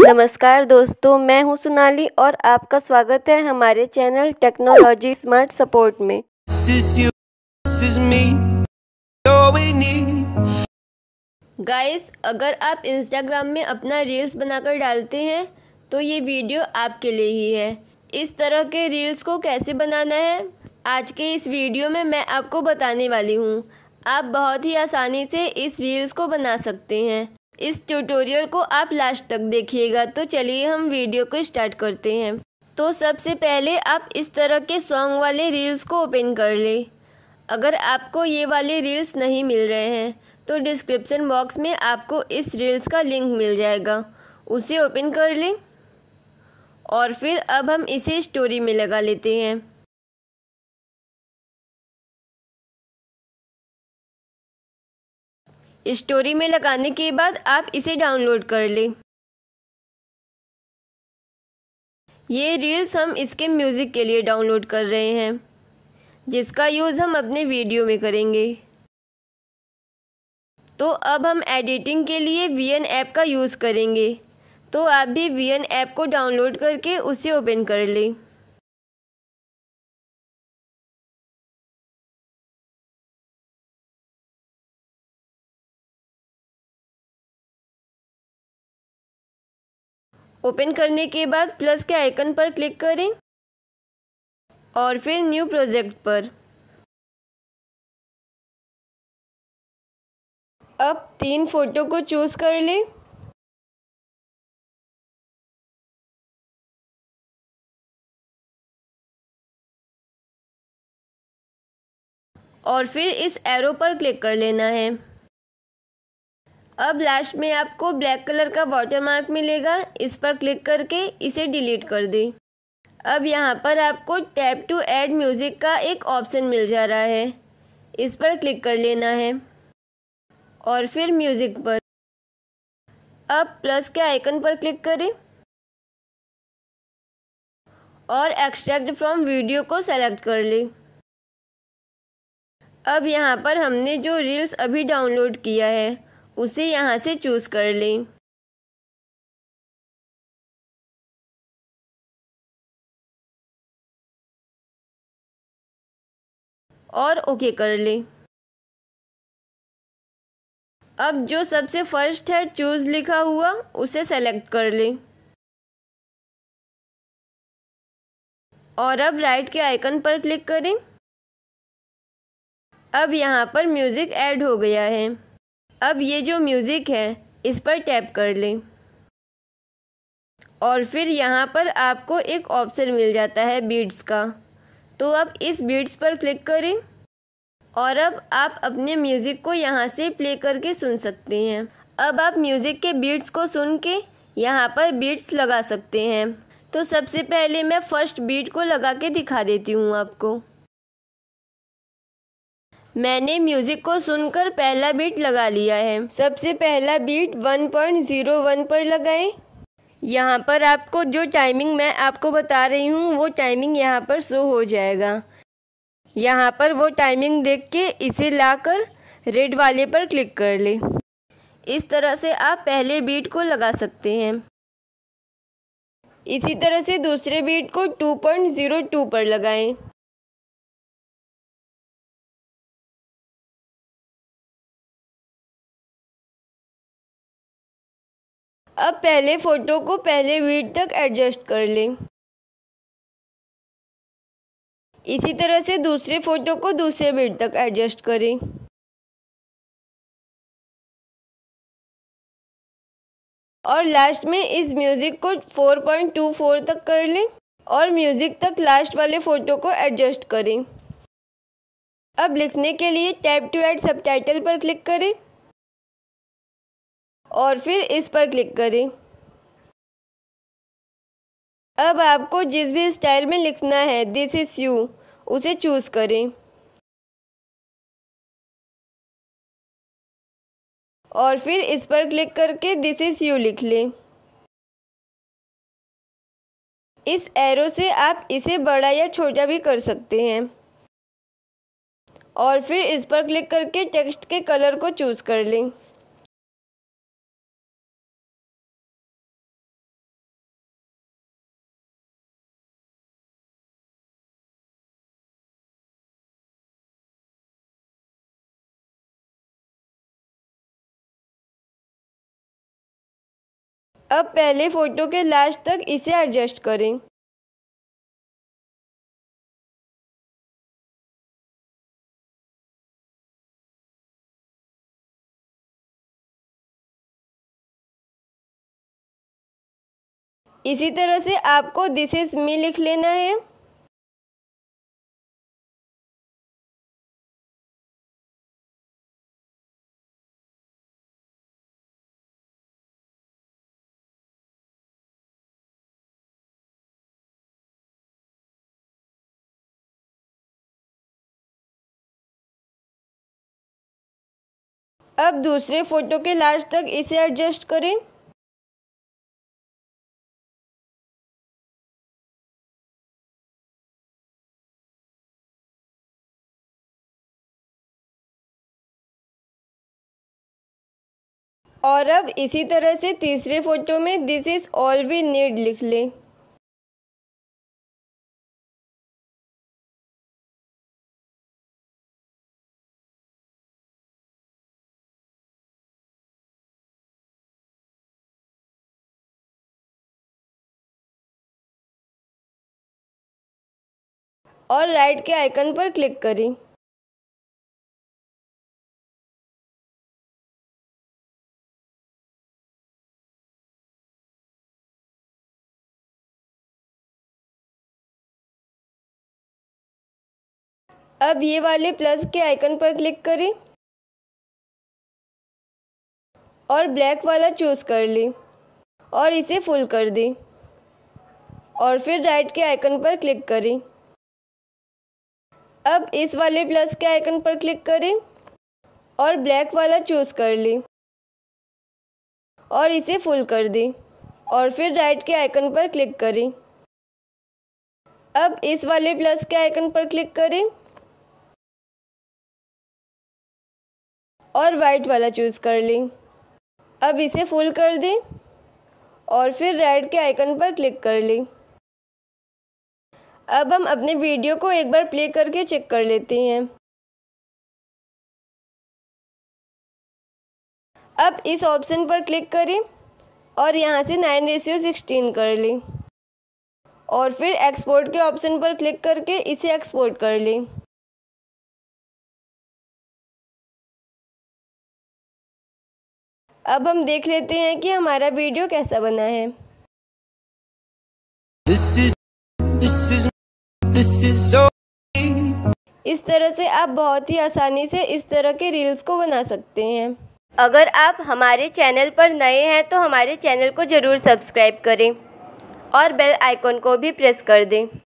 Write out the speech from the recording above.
नमस्कार दोस्तों, मैं हूं सोनाली और आपका स्वागत है हमारे चैनल टेक्नोलॉजी स्मार्ट सपोर्ट में। गाइस, अगर आप इंस्टाग्राम में अपना रील्स बनाकर डालते हैं तो ये वीडियो आपके लिए ही है। इस तरह के रील्स को कैसे बनाना है आज के इस वीडियो में मैं आपको बताने वाली हूँ। आप बहुत ही आसानी से इस रील्स को बना सकते हैं। इस ट्यूटोरियल को आप लास्ट तक देखिएगा। तो चलिए हम वीडियो को स्टार्ट करते हैं। तो सबसे पहले आप इस तरह के सॉन्ग वाले रील्स को ओपन कर लें। अगर आपको ये वाले रील्स नहीं मिल रहे हैं तो डिस्क्रिप्शन बॉक्स में आपको इस रील्स का लिंक मिल जाएगा, उसे ओपन कर लें और फिर अब हम इसे स्टोरी में लगा लेते हैं। स्टोरी में लगाने के बाद आप इसे डाउनलोड कर लें। ये रील्स हम इसके म्यूज़िक के लिए डाउनलोड कर रहे हैं, जिसका यूज़ हम अपने वीडियो में करेंगे। तो अब हम एडिटिंग के लिए वीएन ऐप का यूज़ करेंगे। तो आप भी वीएन ऐप को डाउनलोड करके उसे ओपन कर लें। ओपन करने के बाद प्लस के आइकन पर क्लिक करें और फिर न्यू प्रोजेक्ट पर। अब 3 फ़ोटो को चूज़ कर लें और फिर इस एरो पर क्लिक कर लेना है। अब लास्ट में आपको ब्लैक कलर का वाटरमार्क मिलेगा, इस पर क्लिक करके इसे डिलीट कर दें। अब यहाँ पर आपको टैप टू ऐड म्यूज़िक का एक ऑप्शन मिल जा रहा है, इस पर क्लिक कर लेना है और फिर म्यूज़िक पर। अब प्लस के आइकन पर क्लिक करें और एक्सट्रैक्ट फ्रॉम वीडियो को सेलेक्ट कर लें। अब यहाँ पर हमने जो रील्स अभी डाउनलोड किया है उसे यहाँ से चूज़ कर लें। और ओके कर लें। अब जो सबसे फर्स्ट है चूज़ लिखा हुआ उसे सेलेक्ट कर लें और अब राइट के आइकन पर क्लिक करें। अब यहाँ पर म्यूज़िक ऐड हो गया है। अब ये जो म्यूज़िक है इस पर टैप कर लें और फिर यहाँ पर आपको एक ऑप्शन मिल जाता है बीट्स का। तो अब इस बीट्स पर क्लिक करें और अब आप अपने म्यूज़िक को यहाँ से प्ले करके सुन सकते हैं। अब आप म्यूज़िक के बीट्स को सुन के यहाँ पर बीट्स लगा सकते हैं। तो सबसे पहले मैं फर्स्ट बीट को लगा के दिखा देती हूँ आपको। मैंने म्यूज़िक को सुनकर पहला बीट लगा लिया है। सबसे पहला बीट 1.01 पर लगाएं। यहाँ पर आपको जो टाइमिंग मैं आपको बता रही हूँ वो टाइमिंग यहाँ पर शो हो जाएगा। यहाँ पर वो टाइमिंग देख के इसे लाकर रेड वाले पर क्लिक कर लें। इस तरह से आप पहले बीट को लगा सकते हैं। इसी तरह से दूसरे बीट को 2.02 पर लगाएं। अब पहले फ़ोटो को पहले बीट तक एडजस्ट कर लें। इसी तरह से दूसरे फ़ोटो को दूसरे बीट तक एडजस्ट करें। और लास्ट में इस म्यूज़िक को 4.24 तक कर लें और म्यूज़िक तक लास्ट वाले फ़ोटो को एडजस्ट करें। अब लिखने के लिए टैप टू ऐड सबटाइटल पर क्लिक करें और फिर इस पर क्लिक करें। अब आपको जिस भी स्टाइल में लिखना है दिस इज़ यू उसे चूज़ करें और फिर इस पर क्लिक करके दिस इज़ यू लिख लें। इस एरो से आप इसे बड़ा या छोटा भी कर सकते हैं और फिर इस पर क्लिक करके टेक्स्ट के कलर को चूज़ कर लें। अब पहले फ़ोटो के लास्ट तक इसे एडजस्ट करें। इसी तरह से आपको दिस इज़ मी लिख लेना है। अब दूसरे फ़ोटो के लास्ट तक इसे एडजस्ट करें। और अब इसी तरह से तीसरे फ़ोटो में this is all we need लिख लें। और राइट के आइकन पर क्लिक करें। अब ये वाले प्लस के आइकन पर क्लिक करें और ब्लैक वाला चूज़ कर लें और इसे फुल कर दें और फिर राइट के आइकन पर क्लिक करें। अब इस वाले प्लस के आइकन पर क्लिक करें और ब्लैक वाला चूज़ कर लें और इसे फुल कर दें और फिर राइट के आइकन पर क्लिक करें। अब इस वाले प्लस के आइकन पर क्लिक करें और वाइट वाला चूज़ कर लें। अब इसे फुल कर दें और फिर राइट के आइकन पर क्लिक कर लें। अब हम अपने वीडियो को एक बार प्ले करके चेक कर लेते हैं। अब इस ऑप्शन पर क्लिक करें और यहाँ से 9:16 कर लें और फिर एक्सपोर्ट के ऑप्शन पर क्लिक करके इसे एक्सपोर्ट कर लें। अब हम देख लेते हैं कि हमारा वीडियो कैसा बना है। इस तरह से आप बहुत ही आसानी से इस तरह के रील्स को बना सकते हैं। अगर आप हमारे चैनल पर नए हैं तो हमारे चैनल को ज़रूर सब्सक्राइब करें और बेल आइकन को भी प्रेस कर दें।